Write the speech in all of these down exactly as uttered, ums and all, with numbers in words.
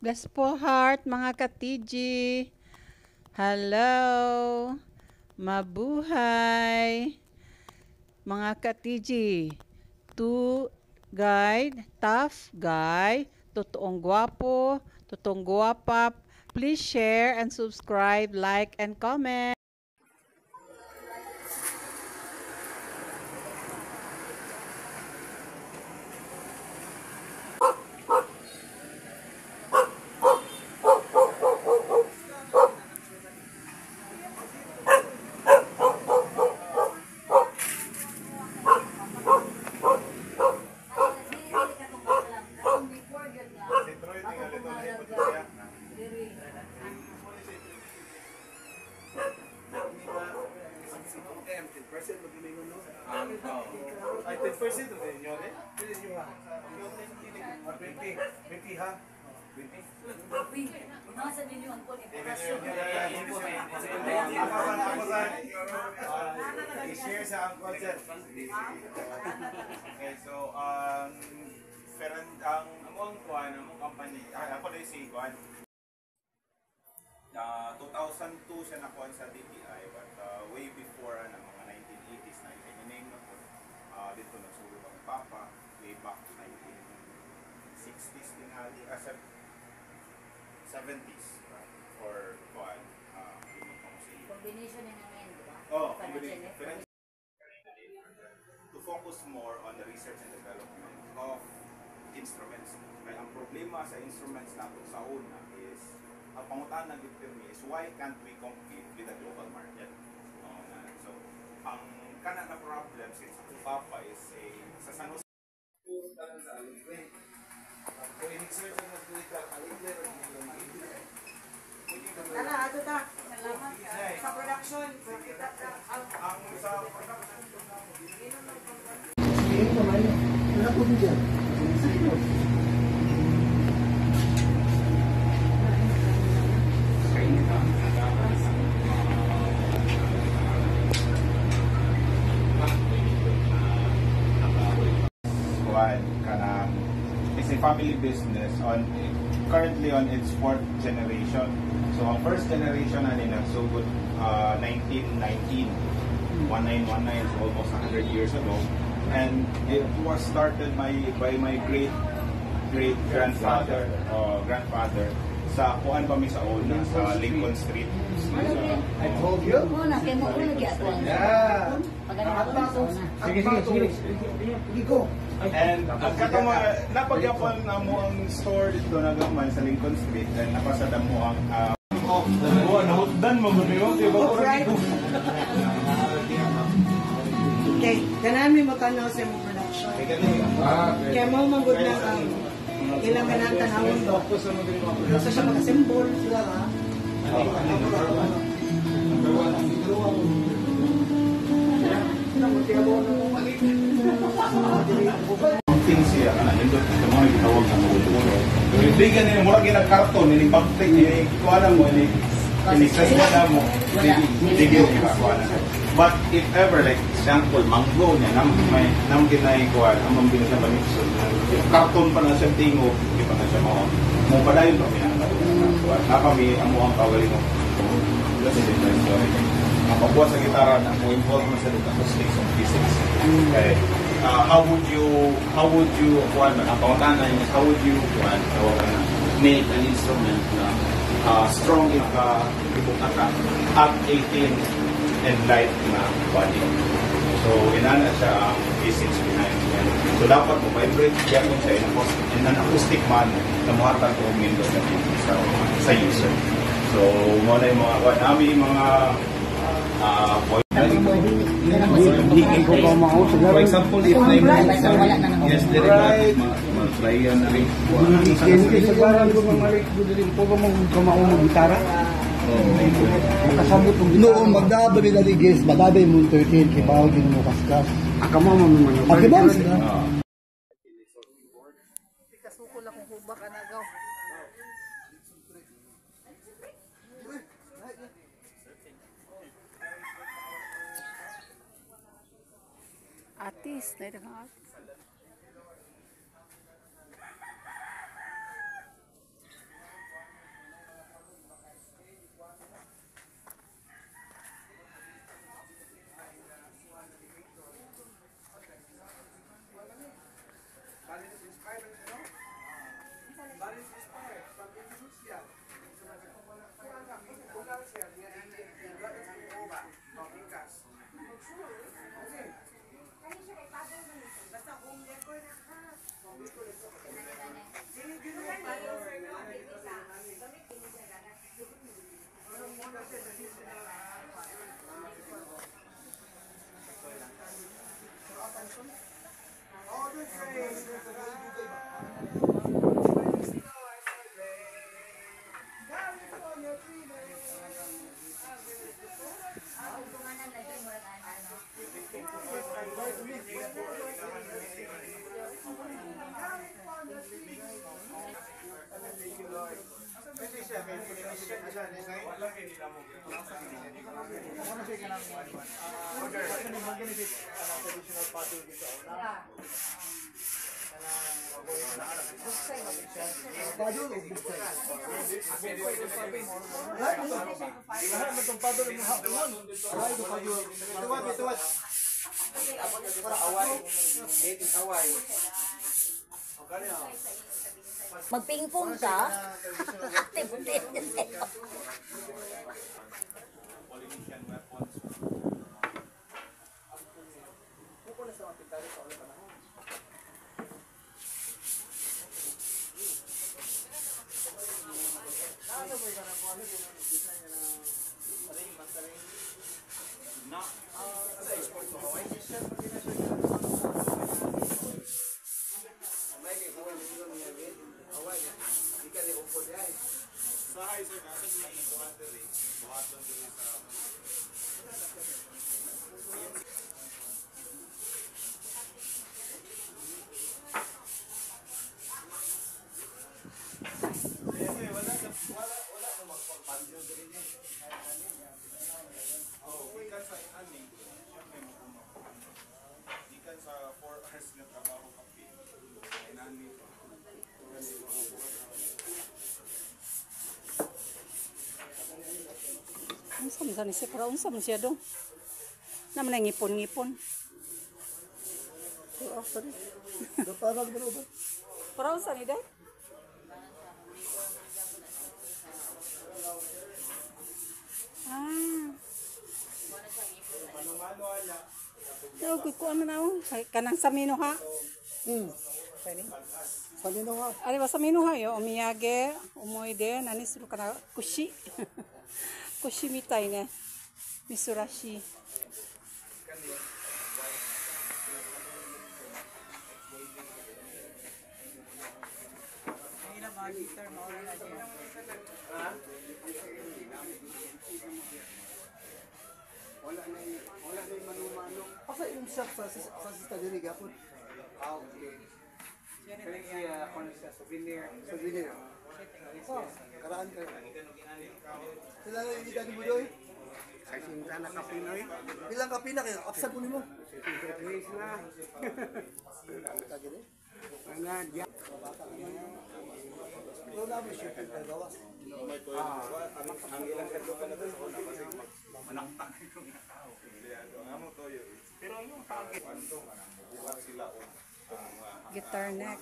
Bless po heart, mga ka-T G. Hello. Mabuhay. Mga ka-T G. To guide, tough guy, totoong gwapo, totoong gwapa. Please share and subscribe, like, and comment. Ay, ten percent of the inyo, eh? twenty, twenty ha? twenty? Mga sa milyon po ni I-share sa ang concert. Okay, so, um, ang among kuhan, among company, ako na yung si kuhan. two thousand two siya nakuha sa D T I, but uh, way before na uh, mga nineteen eighties na i-name na po. Uh, dito nagsulong ang Papa, way back to nineteen sixties tingali, uh, seventies, right? Or kuhan, uh, yung mga si... Combination na namin, di ba? Oh, combination. To focus more on the research and development of instruments. Kaya ang problema sa instruments natin sa una is ang pangutan ng determine is why can't we compete with the global market? Uh, so, ang kanan na problem since ang Papa is a sa San Jose. Tara, ato ta. Salamat sa production. Ang sa production wala po dyan. It's a family business on currently on its fourth generation. So ang first generation na nila so good uh, nineteen nineteen, nineteen nineteen, so almost one hundred years ago, and it was started by by my great great grandfather uh, grandfather sa kuan pa mi sa una sa Lincoln Street. I told you. Oo, na kaya mo ko lagi ato. Yeah. Sige, sige, sige. Sige ko. And ang katong napagyapon na mo ang store dito na gamay sa Lincoln Street and napasada mo ang uh, oh, nahutdan mo mo niyo di ba ko okay, ganami mo tanaw sa mga production. Kaya mo magud na ang ilang ganang tanawon do. Sa siya mag-assemble sila ha. things siya kana nindot sa mga gitawag na ulo. Yung bigan nila mura gina karton ni bakte ni kuana mo ni ni kasada mo. Bigyan ni kuana. But if ever like example mango niya nam may nam kinay kuan among binasa banitson. Karton pa na sa tingo, di pa na siya mo. Mo padayon pa pinaka. Na kami amo ang kawali mo. Kasi dito story. Ang pagbuhat sa gitara na mo involved mo sa acoustics and physics. Okay. Uh, how would you how would you kuan ang pangutana is how would you kuan uh, make an instrument na uh, strong if uh, ibutaka at eighteen and light na body. So inana siya ang physics behind it. So dapat mo vibrate siya kung sa in an acoustic man na muhatag ko mindos na sa sa user. So mo na yung mga kuan nami mga uh, For example, if na yung yes, dire right, mag-try yan na rin. Sa parang ko mamalik ko din po ko mag kamao mo gitara. Makasabot mo noon magdaba ni Daligis, magdabay mo thirteen kibaw din mo kaskas. Aka mo mo man. Okay ba? Kasuko lang kung hubak anagaw. Artist, na ito kang artist. Magpingpong ka? Active din. Polynesian weapons. Sahay sir, nasa niya yung buhater eh. Buhater dito sa... Oh, ikan sa ani, siyempre mo ikan sa four hours na trabaho kapi. Inani. Unsa man sa ni siya? Para unsa man siya dong? Naman ang ngipon-ngipon. Oh, sorry. Para unsa ni day? Ah. Yo, gud ko ano na kanang sa minuha. Hmm. Sabi na nga. Ari ba sa minuha yo omiyage, umoide, nani suru kana kushi. Kushi mitai ne. Misurashi. Wala na yung, wala na yung manumano. Asa yung shop sa sa sista diri gapon? Ah, okay. Kaya siya kon sa souvenir. Souvenir. Oh, karaan ka. Sila na yung edad mo doy? Sa sinta na kapinoy. Pilang kapina kaya apsad mo nimo? Please na. Kagire. Nga dia. Lo na mo siya gawas. Ang ilang kadto ka na doon kasi manaktak yung tao. Ang amo toyo. Pero yung target anto kana buhat sila o Guitar neck.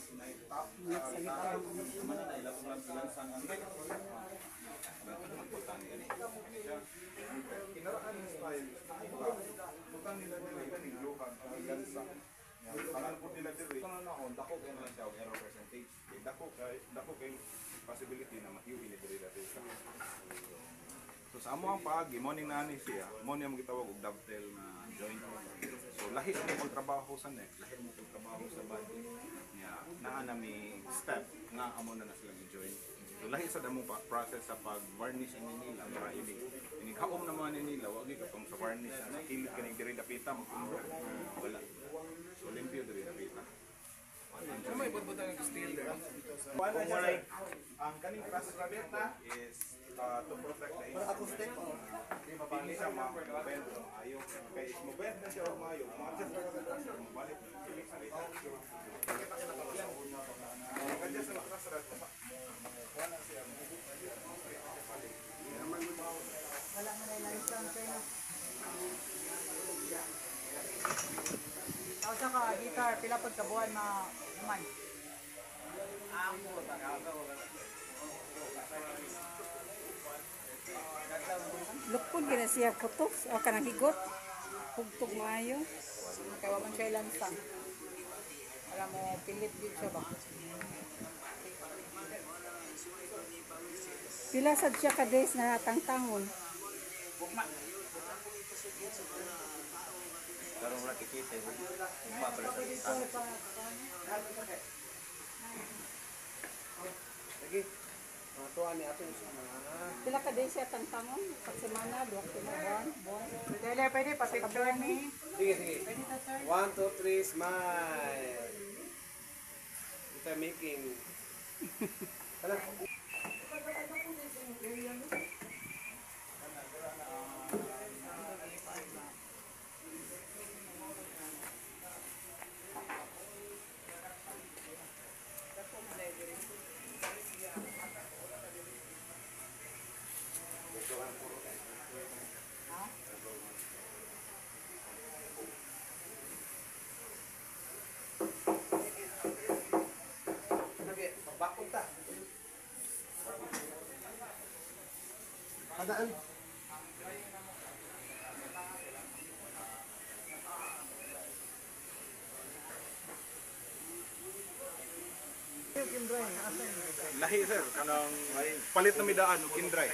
Kinaraan yung style. Butang nila nila yung luhan, ang gansa. Pangan po nila dito. Ito na ako, dako kayo lang siya, error percentage. Dako kayo, dako kayo possibility na mahiwi ni diri dati. So sa amo ang paagi, morning na ni siya, morning ang gitawag og dovetail na joint. So lahi mo kung trabaho sa neck, lahi mo kung trabaho sa body. Nya naa na mi step nga amo na na sila gi-join. So lahi sa damong process sa pag-varnish ini nila para ini ini kaom na man nila wag gyud kung sa varnish na kilit kaning diri dapita mo wala. So limpyo diri dapita. Ano may ibutbutang ng steel there? Wala siya. Ang kaning crash rabbit na is uh, to protect the Para acoustic o Hindi siya ma-bend ayaw. Kaya mo-bend na siya o maayaw. Ma-adjust na siya. Balik. Kilik sa lita. Kita kita pala siya. Mag-adjust sa lakas rat. Wala siya. Wala mo na yung license kayo. Ako sa ka, guitar, pila pag kabuhan na naman. Ako, Lukod gina siya putok o kanang higot. Pugtog maayo. Kaya man siya lansang. Alam mo, pilit din siya ba? Pila sad siya ka days na tangtangon. Karong wala kikita, ugma pala sa kita. Lagi. Mga tuwa ni ato sa mga. Pila ka days siya tangtangon? Sa semana, duwa ka na buwan, buwan. Dele, pwede pa-picture ni. Sige, sige. One, two, three, smile. Kita making. Ano? Lagi, bakot ta. Kadaan. Lahi sir, kanang palit na midaan o kindray.